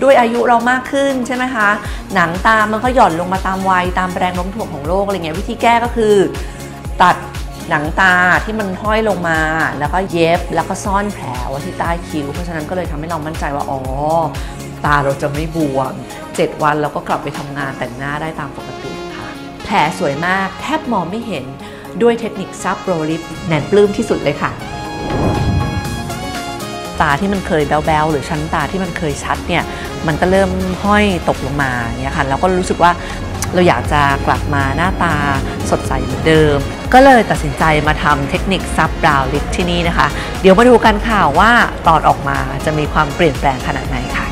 ด้วยอายุเรามากขึ้นใช่ไหมคะหนังตามันก็หย่อนลงมาตามวัยตามแรงโน้มถ่วงของโลกอะไรเงี้ยวิธีแก้ก็คือตัดหนังตาที่มันห้อยลงมาแล้วก็เย็บแล้วก็ซ่อนแผลไว้ที่ใต้คิ้วเพราะฉะนั้นก็เลยทำให้เรามั่นใจว่าอ๋อตาเราจะไม่บวม7 วันเราก็กลับไปทำงานแต่งหน้าได้ตามปกติค่ะแผลสวยมากแทบมองไม่เห็นด้วยเทคนิคซับโรลิปแหนนปลื้มที่สุดเลยค่ะตาที่มันเคยแบ๊วๆหรือชั้นตาที่มันเคยชัดเนี่ยมันก็เริ่มห้อยตกลงมาเนี่ยค่ะแล้วก็รู้สึกว่าเราอยากจะกลับมาหน้าตาสดใสเหมือนเดิมก็เลยตัดสินใจมาทำเทคนิคซับบราวน์ลิปที่นี่นะคะเดี๋ยวมาดูกันค่ะว่าตอนออกมาจะมีความเปลี่ยนแปลงขนาดไหนค่ะ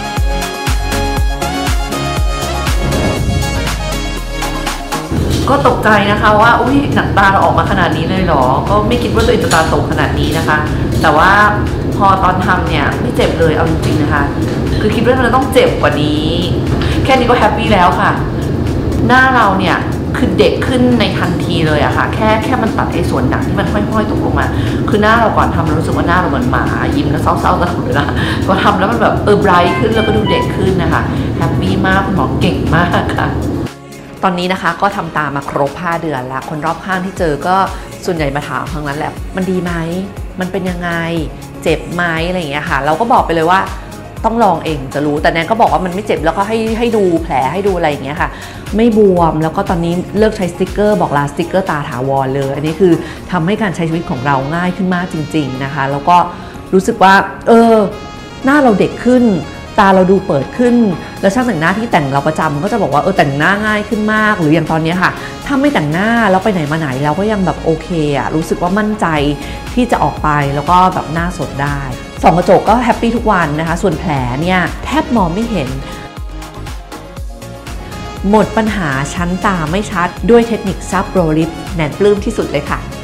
ก็ตกใจนะคะว่าอุ้ยหนังตาเราออกมาขนาดนี้เลยเหรอก็ไม่คิดว่าตัวเองจะตาโตขนาดนี้นะคะแต่ว่าพอตอนทำเนี่ยไม่เจ็บเลยเอาจริงๆนะคะคือคิดว่ามันต้องเจ็บกว่านี้แค่นี้ก็แฮปปี้แล้วค่ะหน้าเราเนี่ยคือเด็กขึ้นในทันทีเลยอะค่ะแค่มันตัดไอ้ส่วนหนังที่มันห้อยๆตกลงมาคือหน้าเราก่อนทำเรารู้สึกว่าหน้าเราเหมือนหมายิ้มแล้วเศร้าๆตลอดเวลาพอทำแล้วมันแบบไบรท์ขึ้นแล้วก็ดูเด็กขึ้นนะคะแฮปปี้มากคุณหมอเก่งมากค่ะตอนนี้นะคะก็ทำตามาครบ5 เดือนแล้วคนรอบข้างที่เจอก็ส่วนใหญ่มาถามทั้งนั้นแหละมันดีไหมมันเป็นยังไงเจ็บไหมอะไรอย่างเงี้ยค่ะเราก็บอกไปเลยว่าต้องลองเองจะรู้แต่แนนก็บอกว่ามันไม่เจ็บแล้วก็ให้ดูแผลให้ดูอะไรอย่างเงี้ยค่ะไม่บวมแล้วก็ตอนนี้เลิกใช้สติกเกอร์บอกลาสติกเกอร์ตาถาวรเลยอันนี้คือทำให้การใช้ชีวิตของเราง่ายขึ้นมากจริงๆนะคะแล้วก็รู้สึกว่าหน้าเราเด็กขึ้นตาเราดูเปิดขึ้นแล้วช่างแต่งหน้าที่แต่งเราประจำก็จะบอกว่าแต่งหน้าง่ายขึ้นมากหรืออย่างตอนนี้ค่ะถ้าไม่แต่งหน้าแล้วไปไหนมาไหนเราก็ยังแบบโอเคอะรู้สึกว่ามั่นใจที่จะออกไปแล้วก็แบบหน้าสดได้ส่องกระจกก็แฮปปี้ทุกวันนะคะส่วนแผลเนี่ยแทบมองไม่เห็นหมดปัญหาชั้นตาไม่ชัดด้วยเทคนิคซับโรลิปแหนนปลื้มที่สุดเลยค่ะ